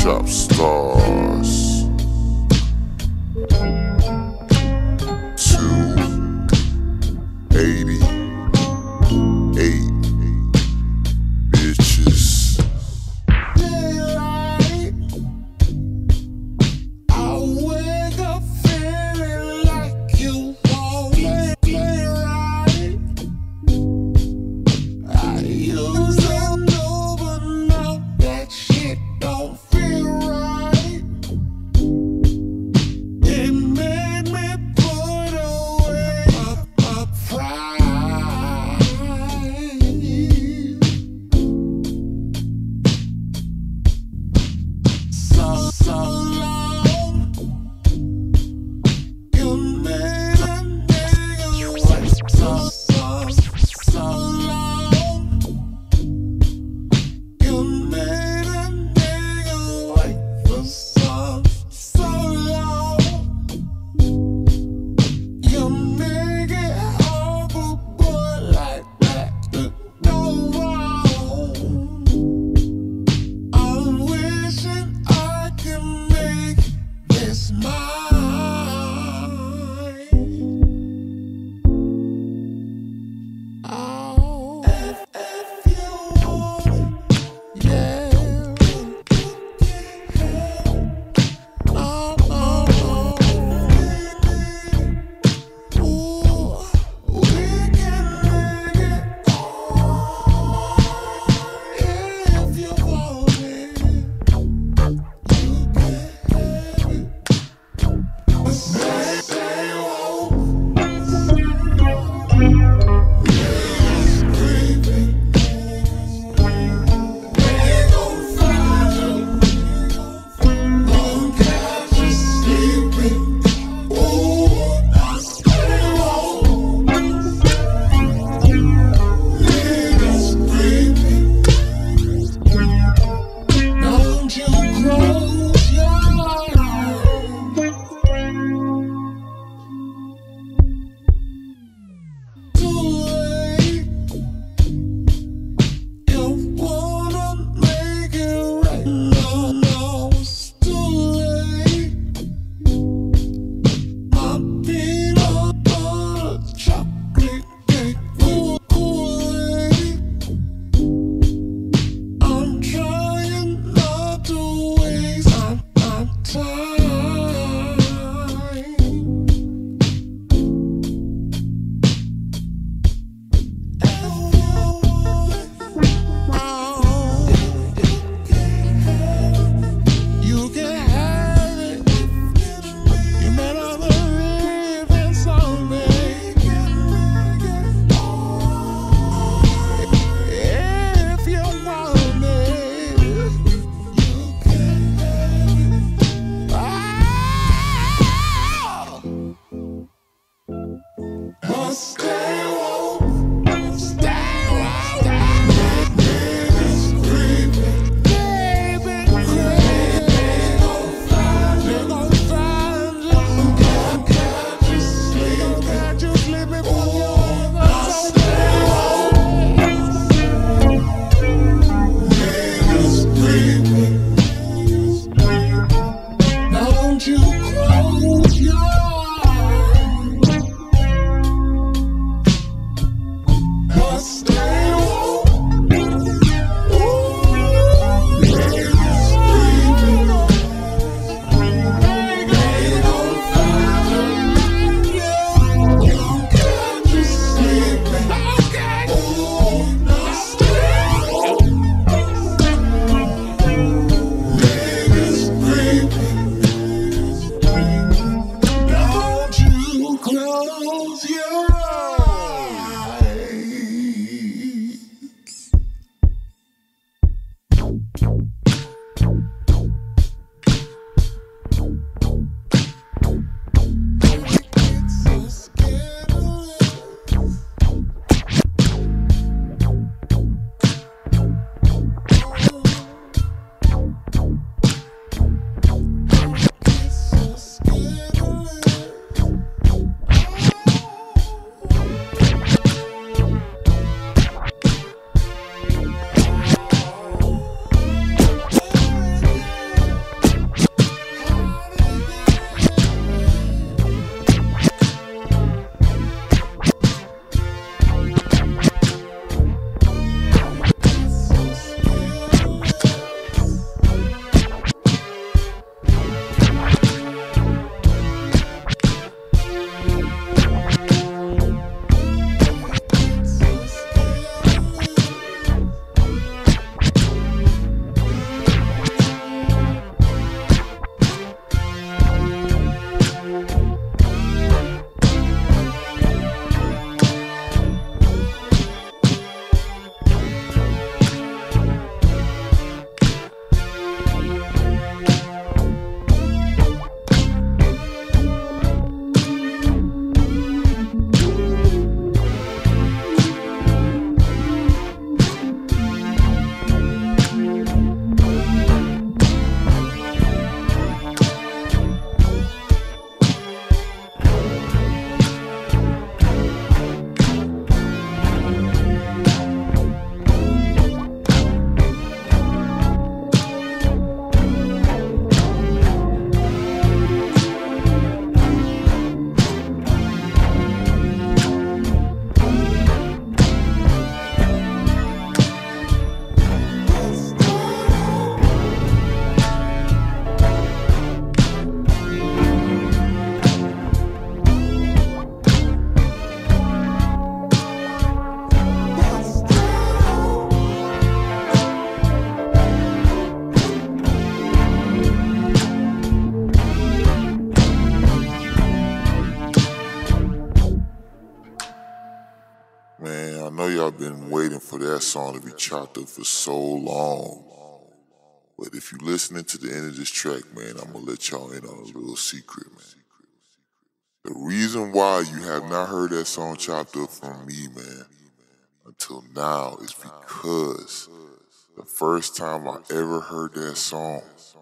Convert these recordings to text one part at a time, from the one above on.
Chop stars. 288 bitches. song to be chopped up for so long. But if you listening to the end of this track, man, I'm gonna let y'all in on a little secret, man. The reason why you have not heard that song chopped up from me, man, until now is because the first time I ever heard that song,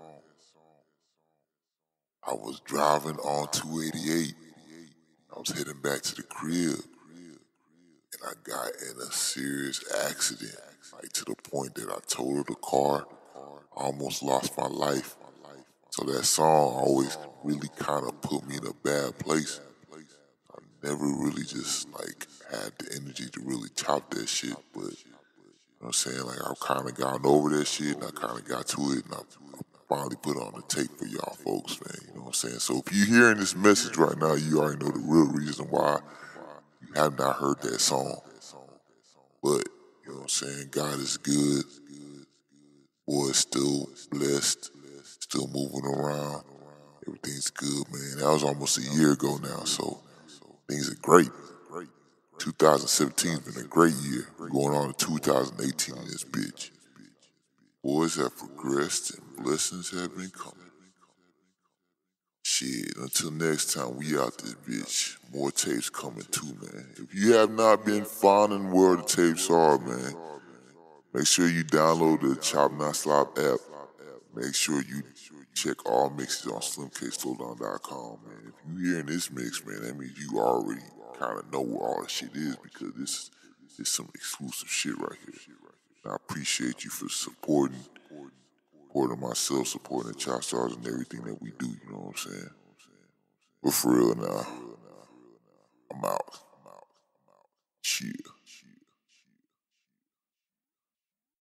I was driving on 288. I was heading back to the crib, and I got in a serious accident, like to the point that I totaled the car. I almost lost my life. So that song always really kind of put me in a bad place. I never really just like had the energy to really chop that shit, but you know what I'm saying? Like I've kind of gotten over that shit and I kind of got to it and I finally put it on the tape for y'all folks, man. You know what I'm saying? So if you're hearing this message right now, you already know the real reason why you have not heard that song. But, you know what I'm saying? God is good. Boy is still blessed, still moving around. Everything's good, man. That was almost a year ago now, so things are great. 2017's been a great year. We're going on to 2018 in this bitch. Boys have progressed and blessings have been coming. Shit, until next time, we out this bitch. More tapes coming too, man. If you have not been finding where the tapes are, man, make sure you download the Chop Not Slop app. Make sure you check all mixes on slimkslowdown.com, man. If you hearing this mix, man, that means you already kind of know where all the shit is because this is some exclusive shit right here. And I appreciate you for supporting myself, supporting the Chop Stars and everything that we do, you know what I'm saying? But for real now, I'm out.